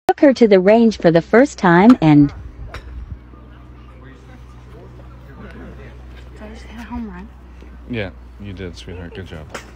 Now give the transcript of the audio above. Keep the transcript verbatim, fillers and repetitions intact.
took her to the range for the first time and... Did I just hit a home run? Yeah, you did, sweetheart. Good job.